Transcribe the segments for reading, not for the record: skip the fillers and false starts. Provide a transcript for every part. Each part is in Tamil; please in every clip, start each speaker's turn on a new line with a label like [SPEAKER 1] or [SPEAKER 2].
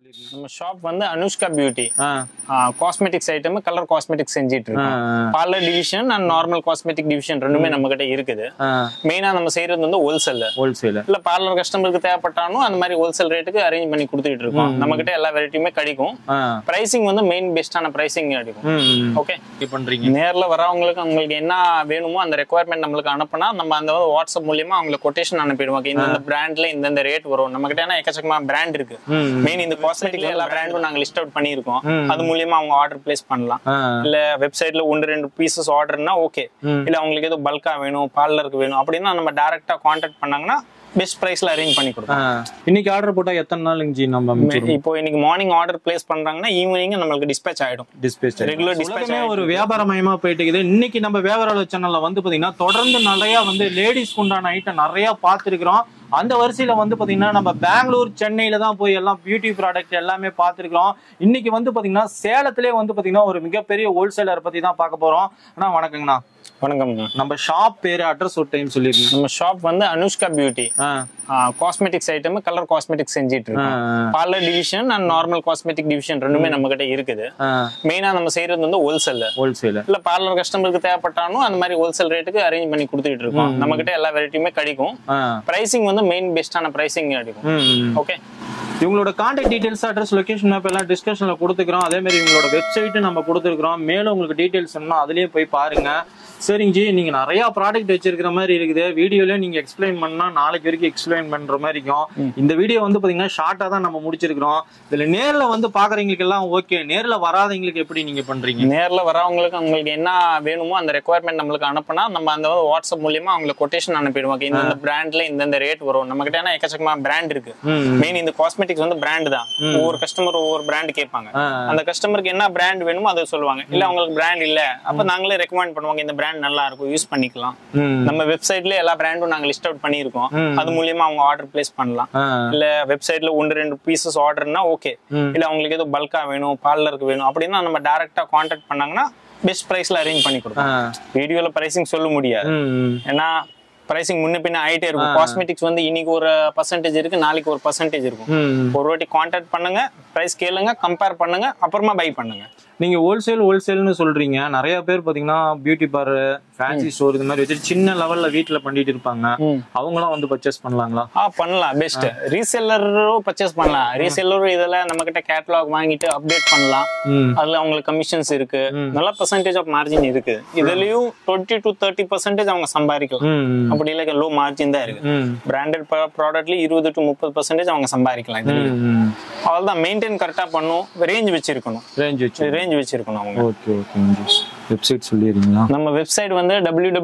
[SPEAKER 1] நம்ம ஷாப் வந்து Anushka beauty cosmetics item colour cosmetics செஞ்சிட்டு இருக்கோம். Parlour division and normal cosmetic division ரெண்டுமே நம்ம கிட்ட இருக்குது. மெயினா நம்ம செய்யறது வந்து ஹோல்சேல் இல்ல பார்லர் கஸ்டமருக்கு தேவைப்பட்டாலும் அந்த மாதிரி ஹோல்சேல் ரேட்டுக்கு அரேஞ்ச் பண்ணி கொடுத்துட்டு இருக்கோம். நம்ம கிட்ட எல்லா வெரைட்டியுமே கிடைக்கும். பிரைசிங் வந்து மெயின் பெஸ்டான பிரைசிங் கிடைக்கும். ஓகே பண்றீங்க. நேர்ல வரவங்களுக்கு அவங்களுக்கு என்ன வேணுமோ அந்த ரெக்குவயர்மெண்ட் நம்மளுக்கு அனுப்புனா நம்ம அந்த வாட்ஸ்அப் மூலியமா அவங்களுக்கு கொட்டேஷன் அனுப்பிடுவோம். இந்த பிராண்ட்ல இந்த ரேட் வரும். நம்ம கிட்ட எக்கச்சக்கமா பிராண்ட் இருக்கு. மெயின் இந்த காஸ்மெட்டிக்ல எல்லா பிராண்டும் நாங்க லிஸ்ட் அவுட் பண்ணிருக்கோம். அது மூலமா அவங்க ஆர்டர் பிளேஸ் பண்ணலாம். இல்ல வெப்சைட்ல 1-2 பீசஸ் ஆர்டர்னா ஓகே. இல்ல அவங்களுக்கு ஏதோ பல்கா வேணும் பார்லருக்கு வேணும் அப்படின்னா நம்ம டைரக்டா கான்டாக்ட் பண்ணாங்கன்னா பெஸ்ட் பிரைஸ்ல அரேஞ்ச் பண்ணி கொடுப்போம்.
[SPEAKER 2] இன்னைக்கு ஆர்டர் போட்டா எத்தனை நாளுங்க நம்ம
[SPEAKER 1] இப்போ இன்னைக்கு மார்னிங் ஆர்டர் பிளேஸ் பண்றாங்கன்னா ஈவினிங் நம்மளுக்கு டிஸ்பேச் ஆயிடும். ரெகுலர் டிஸ்பேச்
[SPEAKER 2] ஒரு வியாபாரமயமா போயிட்டு இருக்குது. இன்னைக்கு நம்ம வியாபார சேனல்ல வந்து பாத்தீங்கன்னா தொடர்ந்து நிறைய வந்து லேடிஸ் உண்டான ஐட்டம் நிறைய பார்த்திருக்கிறோம். அந்த வரிசையில வந்து பாத்தீங்கன்னா நம்ம பெங்களூர் சென்னையில தான் போய் எல்லாம் பியூட்டி ப்ராடக்ட் எல்லாமே பார்த்திருக்கிறோம். இன்னைக்கு வந்து பாத்தீங்கன்னா சேலத்திலே வந்து பாத்தீங்கன்னா ஒரு மிகப்பெரிய ஹோல்சேலர் பத்தி தான் பார்க்க போறோம். அண்ணா வணக்கங்கண்ணா.
[SPEAKER 1] வணக்கம்ண்ணா.
[SPEAKER 2] நம்ம ஷாப் பேரு அட்ரஸ் ஒரு டைம் சொல்லிருக்கீங்க.
[SPEAKER 1] நம்ம ஷாப் வந்து Anushka beauty cosmetics item colour cosmetics செஞ்சிட்டு இருக்கோம். Parlour division and normal cosmetic division ரெண்டுமே நம்ம கிட்ட இருக்குது. மெயினா நம்ம செய்யறது வந்து ஹோல்சேல் இல்ல பார்லர் கஸ்டமருக்கு தேவைப்பட்டாலும் அந்த மாதிரி ஹோல்சேல் ரேட்டுக்கு அரேஞ்ச் பண்ணி கொடுத்துட்டு இருக்கோம். நம்ம கிட்ட எல்லா வெரைட்டியுமே கிடைக்கும். பிரைசிங் வந்து மெயின் பெஸ்டான பிரைசிங் கிடைக்கும். ஓகே.
[SPEAKER 2] இவங்களோட contact details address location map எல்லாம் டிஸ்கஷன்ல கொடுத்துக்கிறோம். அதே மாதிரி இவங்களோட வெப்சைட் நம்ம கொடுத்துருக்கோம். மேலும் உங்களுக்கு டீடைல்ஸ் வேணும்னா அதுலயே போய் பாருங்க. சரிங்க ஜி, நீங்க நிறைய ப்ராடக்ட் வச்சிருக்கிற மாதிரி இருக்குது. வீடியோல நீங்க எக்ஸ்பிளைன் பண்ணா நாளைக்கு வரைக்கும் எக்ஸ்பிளைன் பண்ற மாதிரி இருக்கும். இந்த வீடியோ வந்து பாத்தீங்கன்னா ஷார்ட்டா தான் நம்ம முடிச்சிருக்கிறோம். இதுல நேர்ல வந்து பாக்குறவங்களுக்கு எல்லாம் ஓகே. நேர்ல வராதவங்களுக்கு எப்படி நீங்க பண்றீங்க?
[SPEAKER 1] நேர்ல வரவங்களுக்கு அவங்களுக்கு என்ன வேணுமோ அந்த ரெக்குவயர்மெண்ட் நம்மளுக்கு அனுப்புனா நம்ம அந்த வாட்ஸ்அப் மூலியமா அவங்களுக்கு கொட்டேஷன் அனுப்பிடுவோம். இந்த பிராண்ட்ல இந்த ரேட் வரும். நம்ம கிட்ட எக்கச்சக்கமா பிராண்ட் இருக்கு. மெயின் இந்த காஸ்மெட்டிக்ஸ் வந்து பிராண்ட் தான். ஒவ்வொரு கஸ்டமர் ஒவ்வொரு பிராண்ட் கேட்பாங்க. அந்த கஸ்டமருக்கு என்ன பிராண்ட் வேணுமோ அதை சொல்லுவாங்க. இல்ல அவங்களுக்கு பிராண்ட் இல்ல அப்ப நாங்களே ரெக்கமெண்ட் பண்ணுவாங்க. இந்த பிராண்ட் நல்லா இருக்கும், யூஸ் பண்ணிக்கலாம். நம்ம வெப்சைட்ல எல்லா பிராண்டும் நாங்க லிஸ்ட் அவுட் பண்ணிருக்கோம். அது மூலமா அவங்க ஆர்டர் பிளேஸ் பண்ணலாம். இல்ல வெப்சைட்ல 1-2 பீசஸ் ஆர்டர்னா ஓகே. இல்ல அவங்களுக்கு ஏதோ பல்கா வேணும் பார்லருக்கு வேணும் அப்படின்னா நம்ம டைரக்டா கான்டாக்ட் பண்ணாங்கன்னா பெஸ்ட் பிரைஸ்ல அரேஞ்ச் பண்ணி கொடுப்போம். வீடியோல பிரைசிங் சொல்ல முடியாது. ஏன்னா பிரைசிங் முன்ன பின்ன ஆயிட்டே இருக்கும். காஸ்மெட்டிக்ஸ் வந்து இன்னைக்கு ஒரு பர்சன்டேஜ் இருக்கு, நாளைக்கு ஒரு பர்சன்டேஜ் இருக்கும். ஒரு வாட்டி கான்டாக்ட் பண்ணுங்க, பிரைஸ் கேளுங்க, கம்பேர் பண்ணுங்க, அப்புறமா பை பண்ணுங்க.
[SPEAKER 2] நீங்க ஹோல்சேல்னு சொல்றீங்க. நிறைய பேர் பாத்தீங்கன்னா பியூட்டி பார்லர், ஃபேன்சி ஸ்டோர் இது மாதிரி வச்சு சின்ன லெவல்ல வீட்டுல பண்ணிட்டு இருப்பாங்க. அவங்களாம் வந்து பர்ச்சேஸ் பண்ணலாங்களா?
[SPEAKER 1] பண்ணலாம். பெஸ்ட் ரீசெல்லரும் பர்ச்சேஸ் பண்ணலாம். ரீசெல்லரும் இதுல நம்ம கிட்ட கேட்டலாக் வாங்கிட்டு அப்டேட் பண்ணலாம். அதுல அவங்களுக்கு கமிஷன்ஸ் இருக்கு. நல்ல பர்சன்டேஜ் ஆஃப் மார்ஜின் இருக்கு. இதுலயும் 20 to 30% அவங்க சம்பாதிக்கலாம். அப்படி இல்ல லோ மார்ஜின் தான் இருக்கு. பிராண்டட் ப்ராடக்ட்ல 20 to 30% அவங்க சம்பாதிக்கலாம். அவ்வளவுதான். மெயின்டைன் கரெக்டா பண்ணும். ரேஞ்ச் வச்சிருக்கணும். ரேஞ்ச் வச்சிருக்கணும் அவங்க.
[SPEAKER 2] Okay okay. வெப்சைட் சொல்லிடுறீங்களா?
[SPEAKER 1] நம்ம வெப்சைட் வந்து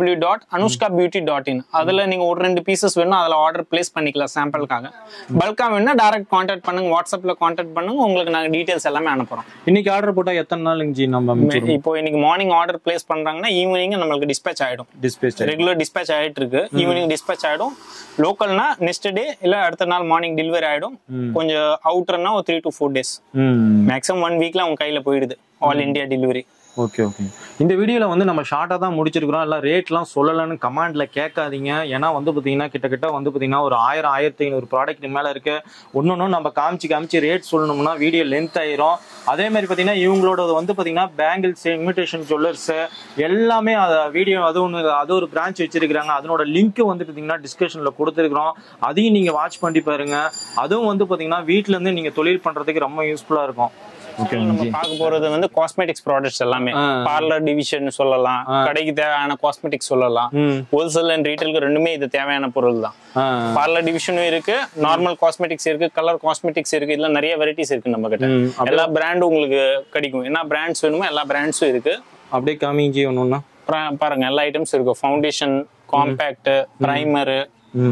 [SPEAKER 1] www.anushkabeauty.in. அதுல நீங்க 1-2 பீசஸ் வேணும், அதுல ஆர்டர் பிளேஸ் பண்ணிக்கலாம் சாம்பிளுக்காக. பல்கா வேணும்னா டைரக்ட் கான்டாக்ட் பண்ணுங்க, வாட்ஸ்அப்ல கான்டாக்ட் பண்ணுங்க. உங்களுக்கு நாங்க டீடைல்ஸ் எல்லாமே அனுப்புறோம்.
[SPEAKER 2] இன்னைக்கு ஆர்டர் போட்டா எத்தனை நாளுங்க நம்ம
[SPEAKER 1] இப்போ இன்னைக்கு மார்னிங் ஆர்டர் பிளேஸ் பண்றாங்கன்னா ஈவினிங் நம்மளுக்கு டிஸ்பேச் ஆயிடும். ரெகுலர் டிஸ்பேச் ஆயிட்டு இருக்கு. ஈவினிங் டிஸ்பேச் ஆயிடும். லோக்கல்னா நெக்ஸ்ட் டே இல்ல அடுத்த நாள் மார்னிங் டெலிவரி ஆயிடும். கொஞ்சம் அவுட்டர்னா ஒரு 3 to 4 days, மேக்ஸிமம் 1 வீக்ல அவங்க கையில போயிடுது. All India delivery.
[SPEAKER 2] Okay okay. இந்த வீடியோல வந்து நம்ம ஷார்ட்டா தான் முடிச்சிருக்கிறோம். எல்லாம் ரேட்லாம் சொல்லலன்னு கமெண்ட்ல கேட்காதீங்க. ஏன்னா வந்து பாத்தீங்கன்னா கிட்டத்தட்ட வந்து பாத்தீங்கன்னா ஒரு 1000-1500 ப்ராடக்ட் மேல இருக்கு. ஒன்னொன்னும் நம்ம காமிச்சு ரேட் சொல்லணும்னா வீடியோ லென்த் ஆயிரும். அதே மாதிரி பாத்தீங்கன்னா இவங்களோட வந்து பாத்தீங்கன்னா பேங்கிள்ஸ், இன்விடேஷன் ஜுவல்லர்ஸ் எல்லாமே வீடியோ அது ஒரு பிரான்ச் வச்சிருக்காங்க. அதனோட லிங்க் வந்து பாத்தீங்கன்னா டிஸ்கிரிப்ஷன்ல கொடுத்துருக்கோம். அதையும் நீங்க வாட்ச் பண்ணி பாருங்க. அதுவும் வந்து பாத்தீங்கன்னா வீட்டுல இருந்து நீங்க தொழில் பண்றதுக்கு ரொம்ப யூஸ்ஃபுல்லா இருக்கும்.
[SPEAKER 1] நம்ம பார்க்க போறது வந்து காஸ்மெட்டிக்ஸ் ப்ராடக்ட்ஸ் எல்லாமே. பார்லர் டிவிஷன் சொல்லலாம், கடைக்கு தேவையான காஸ்மெட்டிக்ஸ் சொல்லலாம். ஹோல்சேல் அண்ட் ரீட்டைலுக்கு ரெண்டுமே இது தேவையான பொருள் தான். பார்லர் டிவிஷனும் இருக்கு, நார்மல் காஸ்மெட்டிக்ஸ் இருக்கு, கலர் காஸ்மெட்டிக்ஸ் இருக்கு. இதுல நிறைய வெரைட்டிஸ் இருக்கு நம்ம கிட்ட. எல்லா பிராண்டும் உங்களுக்கு கிடைக்கும். என்ன பிராண்ட்ஸ் வேணுமோ எல்லா பிராண்ட்ஸும் இருக்கு.
[SPEAKER 2] அப்படியே காமிங்க ஒண்ணுன்னா
[SPEAKER 1] பாருங்க. எல்லா ஐட்டம்ஸ் இருக்கு. ஃபவுண்டேஷன், காம்பேக்ட், பிரைமரு,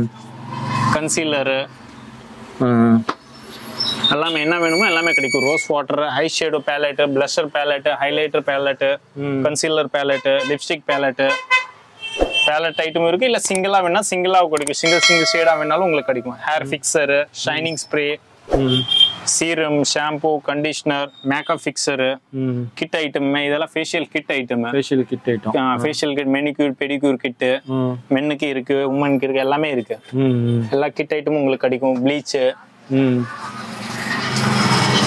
[SPEAKER 1] கன்சீலரு, எல்லாமே என்ன வேணுமோ எல்லாமே கிடைக்கும். Rose water, eye shadow palette, blusher palette, highlighter palette, concealer palette, lipstick palette item இருக்கு. இல்ல சிங்கிளா வேணா சிங்கிளா கிடைக்கும். சிங்கிள் ஷேடா வேணாலும் உங்களுக்கு கிடைக்கும். Hair fixer, shining spray, serum, shampoo, conditioner, makeup fixer, kit item. இதெல்லாம் facial kit item. Facial kit, manicure, pedicure kit மென்னுக்கு இருக்கு, உமனுக்கு இருக்கு, எல்லாமே இருக்கு. எல்லா கிட் ஐட்டமும் உங்களுக்கு கிடைக்கும். ப்ளீச்,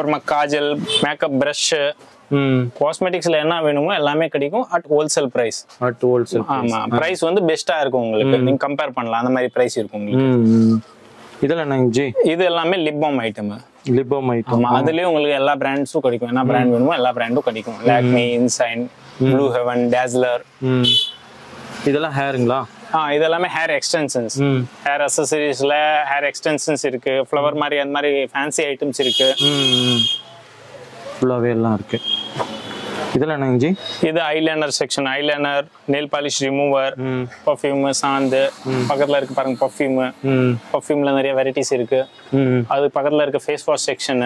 [SPEAKER 1] அப்புறமா காஜல், மேக்கப் பிரஷ், காஸ்மெட்டிக்ஸ்ல என்ன வேணுமோ எல்லாமே கிடைக்கும் அட் ஹோல்சேல் பிரைஸ். ஆமா, பிரைஸ் வந்து பெஸ்டா இருக்கும் உங்களுக்கு. நீங்க கம்பேர் பண்ணலாம், அந்த மாதிரி பிரைஸ் இருக்கும் உங்களுக்கு.
[SPEAKER 2] இதெல்லாம் என்னங்க ஜி?
[SPEAKER 1] இது எல்லாமே lip balm item.
[SPEAKER 2] Lip balm item.
[SPEAKER 1] ஆமா, அதுலயே உங்களுக்கு எல்லா பிராண்ட்ஸும் கிடைக்கும். என்ன பிராண்ட் வேணுமோ எல்லா பிராண்டும் கிடைக்கும். லாக்மி, இன்சைன், ப்ளூ ஹெவன், டேஸ்லர்.
[SPEAKER 2] இதெல்லாம் ஹேருங்களா?
[SPEAKER 1] இதெல்லாமே ஹேர் எக்ஸ்டென்ஷன்ஸ். ஹேர் அக்சசரிஸ்ல ஹேர் எக்ஸ்டென்ஷன்ஸ் இருக்கு, ஃப்ளவர் மாதிரி அந்த மாதிரி ஃபேன்சி ஐட்டம்ஸ் இருக்கு.
[SPEAKER 2] ஃபுல்லாவே எல்லாம் இருக்கு. இதெல்லாம் என்னங்க ஜி? இது
[SPEAKER 1] eyeliner section. Eyeliner, nail polish remover, perfume, சாந்து. பக்கத்துல இருக்கு பாருங்க பர்ஃப்யூம். பர்ஃப்யூம்ல நிறைய வெரைட்டிஸ் இருக்கு. அது பக்கத்துல இருக்க ஃபேஸ் வாஷ் செக்ஷன்.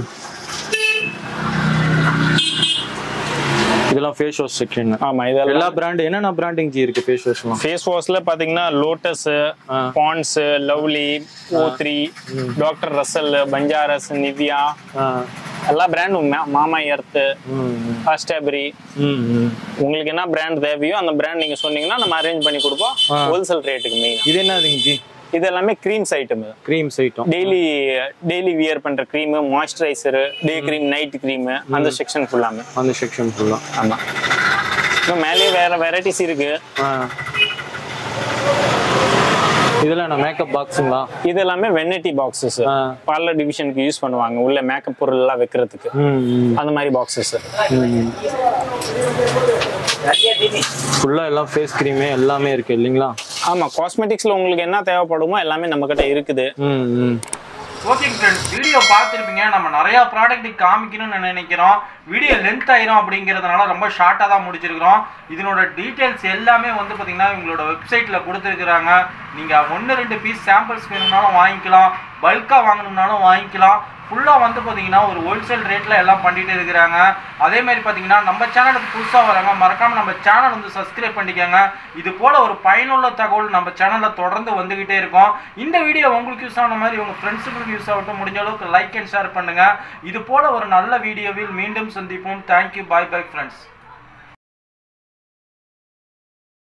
[SPEAKER 2] இதெல்லாம் ஃபேஸ் வாஷ் செக்ஷன்.
[SPEAKER 1] ஆமா, இதெல்லாம்
[SPEAKER 2] எல்லா பிராண்ட் என்னென்ன பிராண்டிங் ஜி இருக்கு ஃபேஸ் வாஷ்லாம்?
[SPEAKER 1] ஃபேஸ் வாஷ்ல பாத்தீங்கன்னா Lotus, Pond's, lovely, O3, doctor Rashel, Banjaras, Nivea, எல்லா பிராண்டும், மாமா எர்த், ஃபாஸ்டாபரி. உங்களுக்கு என்ன பிராண்ட் தேவையோ அந்த பிராண்ட் நீங்க சொன்னீங்கன்னா நம்ம அரேஞ்ச் பண்ணி கொடுப்போம் ஹோல்சேல் ரேட்டுக்கு. மெயின்
[SPEAKER 2] இது என்னதுங்க ஜி?
[SPEAKER 1] இது எல்லாமே creams item.
[SPEAKER 2] Creams item.
[SPEAKER 1] Daily wear பண்ற cream, moisturiser, day cream, night cream, அந்த செக்ஷன் ஃபுல்லாமே.
[SPEAKER 2] அந்த செக்ஷன் ஃபுல்லா.
[SPEAKER 1] ஆமா, இன்னும் மேலே வேற வெரைட்டிஸ் இருக்கு.
[SPEAKER 2] இதெல்லாம் என்ன மேக்கப் பாக்ஸுங்களா?
[SPEAKER 1] இது எல்லாமே வெனிட்டி பாக்ஸஸ். பார்லர் டிவிஷனுக்கு யூஸ் பண்ணுவாங்க, உள்ள மேக்கப் பொருள் எல்லாம் வைக்கிறதுக்கு. அந்த மாதிரி பாக்ஸஸ்
[SPEAKER 2] ஃபுல்லா எல்லாம் ஃபேஸ் கிரீமே எல்லாமே இருக்கு இல்லீங்களா?
[SPEAKER 1] ஆமா, காஸ்மெட்டிக்ஸ்ல உங்களுக்கு என்ன தேவைப்படுமோ எல்லாமே நம்ம கிட்ட இருக்குது.
[SPEAKER 3] ஓகே ஃப்ரெண்ட்ஸ், வீடியோ பார்த்துருப்பீங்க. நம்ம நிறைய ப்ராடக்ட் காமிக்கணும்னு நினைக்கிறோம். வீடியோ லென்த் ஆயிரும் அப்படிங்கிறதுனால ரொம்ப ஷார்ட்டாக தான் முடிச்சிருக்கிறோம். இதனோட டீட்டெயில்ஸ் எல்லாமே வந்து பார்த்தீங்கன்னா இவங்களோட வெப்சைட்டில் கொடுத்துருக்குறாங்க. நீங்கள் 1-2 பீஸ் சாம்பிள்ஸ் வேணும்னாலும் வாங்கிக்கலாம், பல்காக வாங்கணும்னாலும் வாங்கிக்கலாம். ஃபுல்லாக வந்து பார்த்தீங்கன்னா ஒரு ஹோல்சேல் ரேட்டில் எல்லாம் பண்ணிட்டு இருக்கிறாங்க. அதே மாதிரி பார்த்தீங்கன்னா நம்ம சேனலுக்கு புதுசாக வராங்க, மறக்காமல் நம்ம சேனல் வந்து சப்ஸ்கிரைப் பண்ணிக்கோங்க. இது போல் ஒரு பயனுள்ள தகவல் நம்ம சேனலில் தொடர்ந்து வந்துக்கிட்டே இருக்கும். இந்த வீடியோ உங்களுக்கு யூஸ் ஆன மாதிரி உங்கள் ஃப்ரெண்ட்ஸுக்கு யூஸ் ஆகட்டும். முடிஞ்ச அளவுக்கு லைக் அண்ட் ஷேர் பண்ணுங்கள். இது போல் ஒரு நல்ல வீடியோவில் மீண்டும் சந்திப்போம். Thank you, bye bye friends.